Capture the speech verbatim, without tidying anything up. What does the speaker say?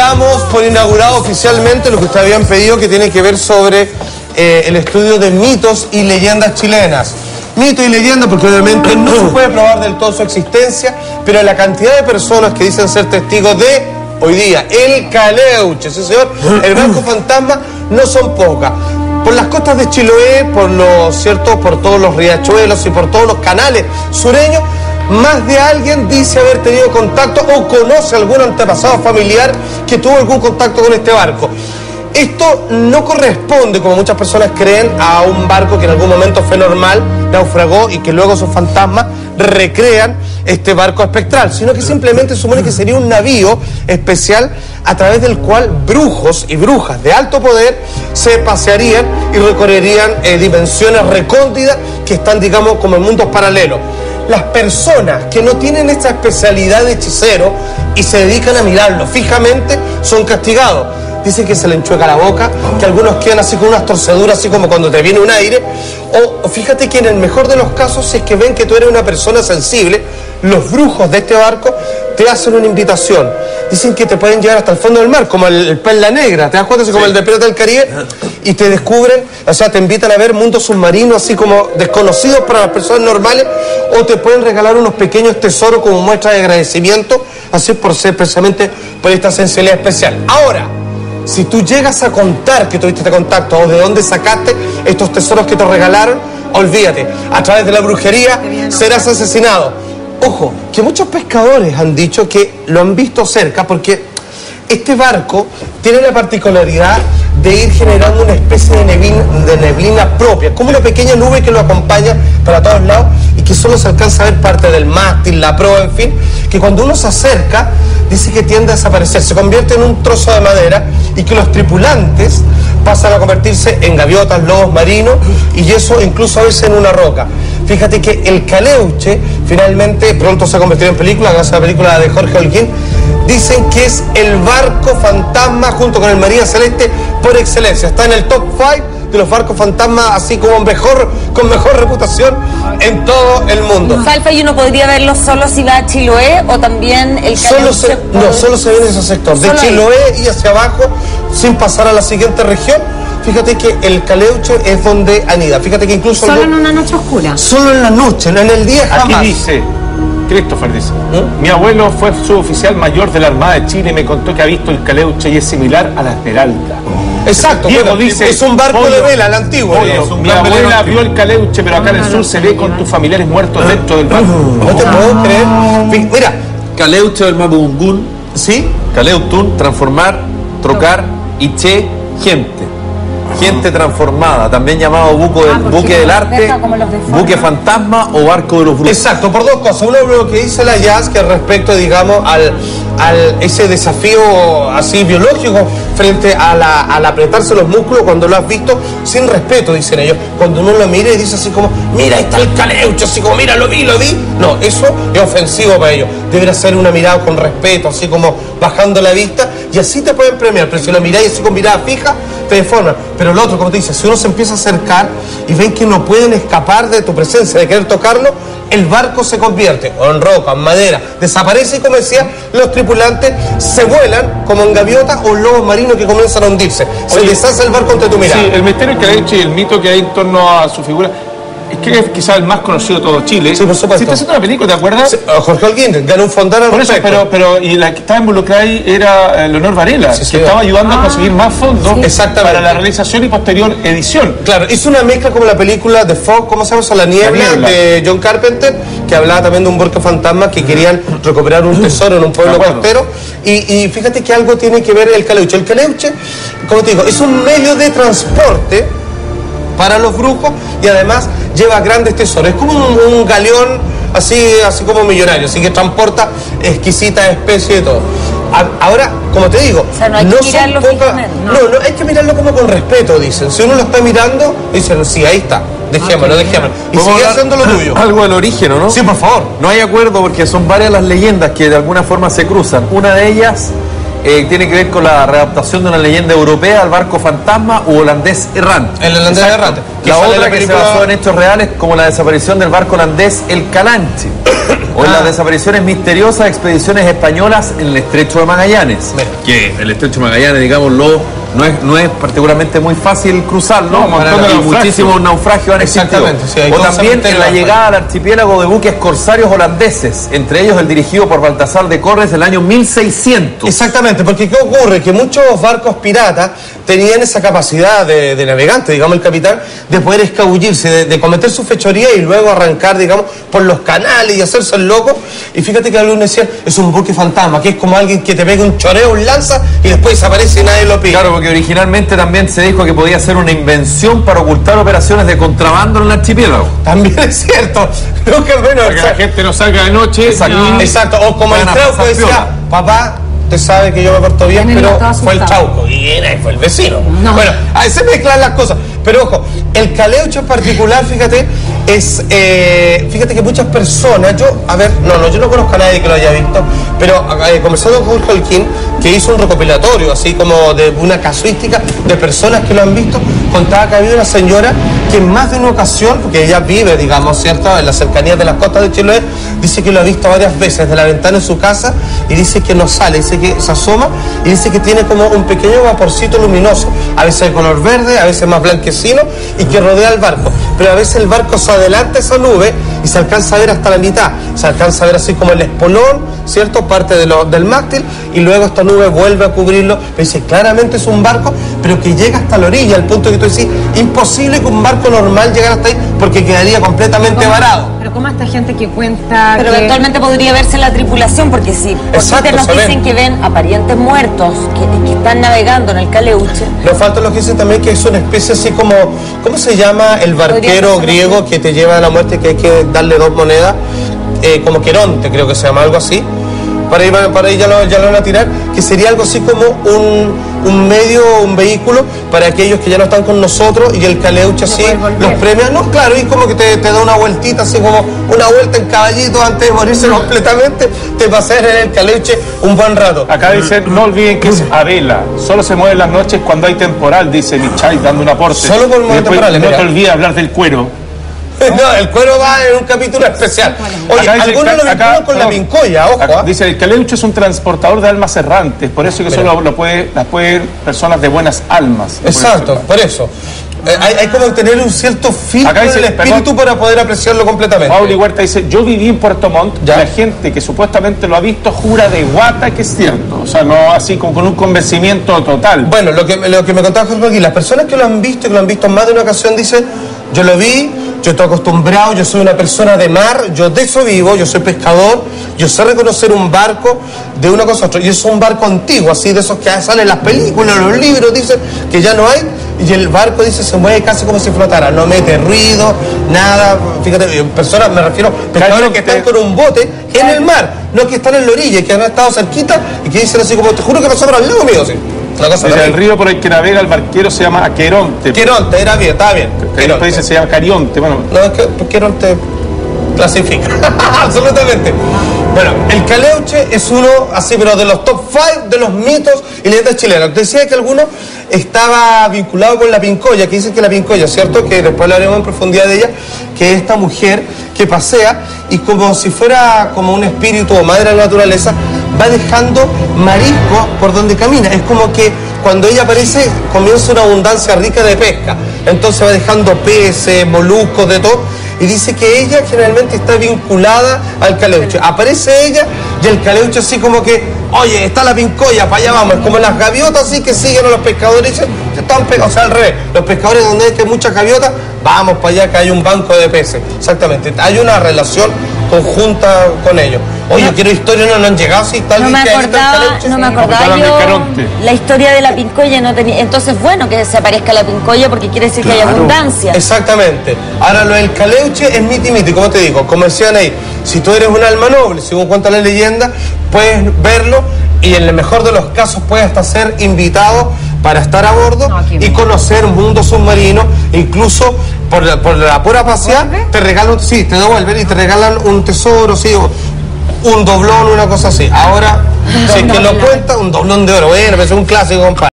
damos por inaugurado oficialmente lo que ustedes habían pedido, que tiene que ver sobre eh, el estudio de mitos y leyendas chilenas. Mito y leyenda porque obviamente no se puede probar del todo su existencia, pero la cantidad de personas que dicen ser testigos de, hoy día, el Caleuche, sí señor, el barco fantasma, no son pocas. Por las costas de Chiloé, por los cierto, por todos los riachuelos y por todos los canales sureños, más de alguien dice haber tenido contacto o conoce algún antepasado familiar que tuvo algún contacto con este barco. Esto no corresponde, como muchas personas creen, a un barco que en algún momento fue normal, naufragó y que luego sus fantasmas recrean este barco espectral, sino que simplemente supone que sería un navío especial a través del cual brujos y brujas de alto poder se pasearían y recorrerían eh, dimensiones recónditas que están, digamos, como en mundos paralelos. Las personas que no tienen esta especialidad de hechicero y se dedican a mirarlo fijamente son castigados. Dicen que se le enchueca la boca, que algunos quedan así con unas torceduras, así como cuando te viene un aire. O fíjate que en el mejor de los casos, si es que ven que tú eres una persona sensible, los brujos de este barco te hacen una invitación. Dicen que te pueden llevar hasta el fondo del mar, como el, el Perla Negra, ¿te das cuenta? Así como el de Pirata del Caribe, y te descubren, o sea, te invitan a ver mundos submarinos así como desconocidos para las personas normales, o te pueden regalar unos pequeños tesoros como muestra de agradecimiento, así por ser precisamente por esta sensibilidad especial. Ahora, si tú llegas a contar que tuviste este contacto o de dónde sacaste estos tesoros que te regalaron, olvídate, a través de la brujería serás asesinado. Ojo, que muchos pescadores han dicho que lo han visto cerca porque este barco tiene la particularidad de ir generando una especie de neblina, de neblina propia, como una pequeña nube que lo acompaña para todos lados y que solo se alcanza a ver parte del mástil, la proa, en fin, que cuando uno se acerca dice que tiende a desaparecer, se convierte en un trozo de madera y que los tripulantes pasan a convertirse en gaviotas, lobos marinos y eso incluso a veces en una roca. Fíjate que el Caleuche finalmente pronto se ha convertido en película, gracias a la película de Jorge Holguín. Dicen que es el barco fantasma junto con el María Celeste por excelencia. Está en el top cinco de los barcos fantasmas, así como mejor, con mejor reputación en todo el mundo. Salfa, ¿y uno podría verlo solo si va a Chiloé o también el solo se, puede... No, solo se ve en ese sector, de Chiloé y hacia abajo, sin pasar a la siguiente región. Fíjate que el Caleuche es donde anida. Fíjate que incluso... Solo en una noche oscura. Solo en la noche, no en el día jamás. Aquí dice, Christopher dice, ¿Mm? mi abuelo fue suboficial mayor de la Armada de Chile y me contó que ha visto el Caleuche y es similar a la Esmeralda. Exacto, Diego bueno, dice, es un barco pollo, de vela, el antiguo. Pollo, mi abuela vio el Caleuche, pero acá en el sur se ve con tus familiares muertos dentro del barco. No te puedo creer. Mira, Caleuche del Mapudungún, ¿sí? Caleutún, transformar, trocar, y che, gente. Gente transformada, también llamado buco del, ah, buque del arte, de buque fantasma o barco de los brujos. Exacto, por dos cosas. Uno, lo que dice la Jazz, que respecto, digamos, al, al ese desafío así biológico frente a la, al apretarse los músculos cuando lo has visto sin respeto, dicen ellos. Cuando uno lo mira y dice así como, mira, ahí está el Caleuche, así como, mira, lo vi, lo vi. No, eso es ofensivo para ellos. Debería ser una mirada con respeto, así como bajando la vista, y así te pueden premiar. Pero si lo miráis así con mirada fija, te deforman. Pero lo otro, como te dice, si uno se empieza a acercar y ven que no pueden escapar de tu presencia, de querer tocarlo, el barco se convierte o en roca, en madera, desaparece y, como decía, los tripulantes se vuelan como en gaviotas o lobos marinos que comienzan a hundirse. Se Oye, deshace el barco ante tu mirada. Sí, el misterio del Caleuche y el mito que hay en torno a su figura es que es quizás el más conocido de todo Chile. Sí, por supuesto. Si está haciendo una película, ¿te acuerdas? Sí, Jorge Holguín ganó un Fontana al Por eso, respecto. pero, pero y la que estaba involucrada ahí era Leonor Varela, Sí, sí, que sí. estaba ayudando ah, a conseguir más fondos sí. Exactamente. para la realización y posterior edición. Claro, hizo una mezcla como la película de Fog, ¿cómo se llama eso? La niebla, La niebla. de John Carpenter, que hablaba también de un barco fantasma que querían recuperar un tesoro en un pueblo costero. Y, y fíjate que algo tiene que ver el Caleuche. El Caleuche, como te digo, es un medio de transporte para los brujos y además lleva grandes tesoros. Es como un, un galeón así, así como millonario, así que transporta exquisitas especies y todo. A, ahora, como te digo, o sea, no hay no que mirarlo son pocas, ¿no? no, no, hay que mirarlo como con respeto, dicen. Si uno lo está mirando, dicen, sí, ahí está, dejémoslo, dejémoslo. Y sigue haciendo lo tuyo. Algo del origen, ¿no? Sí, por favor. No hay acuerdo porque son varias las leyendas que de alguna forma se cruzan. Una de ellas eh, tiene que ver con la readaptación de una leyenda europea al barco fantasma u holandés errante. El holandés Exacto. errante. La otra la que película... se basó en hechos reales como la desaparición del barco holandés el Calanche. o en Ah. las desapariciones misteriosas de expediciones españolas en el Estrecho de Magallanes. Mira. Que el Estrecho de Magallanes, digámoslo, no es, no es particularmente muy fácil cruzarlo, No, un montón de y naufragios. muchísimos naufragios han existido. Exactamente, sí, hay O cosas también en la cementerios, llegada al archipiélago de buques corsarios holandeses, entre ellos el dirigido por Baltasar de Corres del año mil seiscientos. Exactamente, porque ¿qué ocurre? Que muchos barcos piratas tenían esa capacidad de, de navegante, digamos el capitán, de poder escabullirse, de, de cometer su fechoría y luego arrancar, digamos, por los canales y hacerse el loco. Y fíjate que algunos decían, es un buque fantasma, que es como alguien que te pega un choreo, un lanza y después desaparece y nadie lo pilla. Claro, porque originalmente también se dijo que podía ser una invención para ocultar operaciones de contrabando en el archipiélago. También es cierto. Creo que bueno, Para que la gente no salga de noche. Exacto. y- exacto, o como el Van a Trauco pasar decía, piola. papá, usted sabe que yo me porto bien, Daniel pero estaba fue el asustado. Trauco y era- fue el vecino. No. Bueno, ahí se mezclan las cosas. Pero ojo, el caleuche en particular, fíjate, es, eh, fíjate que muchas personas, yo, a ver, no, no, yo no conozco a nadie que lo haya visto, pero eh, conversando con Jorge Holquín, que hizo un recopilatorio, así como de una casuística de personas que lo han visto, contaba que había una señora que en más de una ocasión, porque ella vive, digamos, ¿cierto?, en las cercanías de las costas de Chiloé, dice que lo ha visto varias veces de la ventana de su casa y dice que no sale, dice que se asoma y dice que tiene como un pequeño vaporcito luminoso, a veces de color verde, a veces más blanquecino y que rodea el barco, pero a veces el barco se adelanta esa nube y se alcanza a ver hasta la mitad, se alcanza a ver así como el espolón, ¿cierto?, parte de lo, del mástil y luego esta nube vuelve a cubrirlo, pero dice claramente es un barco, pero que llega hasta la orilla, al punto que tú decís, imposible que un barco normal llegara hasta ahí porque quedaría completamente varado. Pero como esta gente que cuenta Pero que... eventualmente podría verse la tripulación, porque si por Exacto, Twitter nos se ven. dicen que ven a parientes muertos que, que están navegando en el caleuche. Nos falta lo que dicen también que es una especie así como, ¿cómo se llama el barquero ser griego así. que te lleva a la muerte que hay que darle dos monedas? Eh, como Queronte, creo que se llama, algo así. Para ahí, para ahí ya, lo, ya lo van a tirar, que sería algo así como un, un medio, un vehículo para aquellos que ya no están con nosotros y el caleuche así pueden volver. los premia. No, claro, y como que te, te da una vueltita, así como una vuelta en caballito antes de morirse completamente, te paseas en el caleuche un buen rato. Acá dice, no olviden que es a vela. Solo se mueve en las noches cuando hay temporal, dice Michai, dando un aporte. Solo por Y después, temporales, no mira. te olvides hablar del cuero. No, el cuero va en un capítulo especial. Oye, Acá dice- algunos lo acá- vinculan con la perdón. pincoya, ojo. Acá ¿ah? dice, el caleuche es un transportador de almas errantes, por eso que Mira. solo lo puede, las pueden personas de buenas almas. lo pueden Exacto, observar. por eso. Eh, hay, hay como que tener un cierto filtro Acá dice, del espíritu perdón. para poder apreciarlo completamente. Pauli Huerta dice, yo viví en Puerto Montt, Ya. la gente que supuestamente lo ha visto jura de guata que es cierto. O sea, no así como con un convencimiento total. Bueno, lo que, lo que me contaba Jorge aquí, las personas que lo han visto, que lo han visto en más de una ocasión, dicen, yo lo vi, yo estoy acostumbrado, yo soy una persona de mar, yo de eso vivo, yo soy pescador, yo sé reconocer un barco de una cosa a otra. Y es un barco antiguo, así de esos que salen en las películas, en los libros, dicen que ya no hay. Y el barco, dice, se mueve casi como si flotara, no mete ruido, nada. Fíjate, personas, me refiero, pescadores que están con un bote en el mar, no que están en la orilla y que han estado cerquita y que dicen así como, te juro que pasó por al lado mío, sí. Una cosa Dice, el terrible. río por el que navega el barquero se llama Aqueronte. Queronte, era bien, estaba bien. Que Queronte. después dice se llama Carionte. Bueno, No, es que Queronte clasifica. Absolutamente. Bueno, el caleuche es uno, así, pero de los top cinco de los mitos y leyendas chilenas. Te decía que alguno estaba vinculado con la pincoya, que dicen que la pincoya, ¿cierto? Que después hablaremos en profundidad de ella, que es esta mujer que pasea y como si fuera como un espíritu o madre de la naturaleza, va dejando mariscos por donde camina. Es como que cuando ella aparece comienza una abundancia rica de pesca. Entonces va dejando peces, moluscos, de todo. Y dice que ella generalmente está vinculada al caleuche. Aparece ella y el caleuche así como que, oye, está la pincoya, para allá vamos. Es como las gaviotas así que siguen a los pescadores y dicen, están pe-". O sea, al revés. Los pescadores donde hay que muchas gaviotas, vamos para allá que hay un banco de peces. Exactamente. Hay una relación conjunta con ellos. Oye, No. quiero historia, no, no han llegado así tal No vez me que ahí está el acordaba, caleuche. no me Sí. acordaba Porque hablan yo del Caronte. la historia de la pincoya, no tenía. Entonces, bueno, que se aparezca la pincoya porque quiere decir que hay Claro. abundancia. Exactamente. Ahora lo del caleuche es miti miti, como te digo, como decían ahí, si tú eres un alma noble, según cuenta la leyenda, puedes verlo y en el mejor de los casos puedes hasta ser invitado para estar a bordo No, qué y bien. conocer un mundo submarino, incluso por la, por la pura pasear, te regalan, sí, te devuelven y te regalan un tesoro, sí, o un doblón, una cosa así. Ahora, si es que lo cuenta, un doblón de oro, bueno, es un clásico, compadre.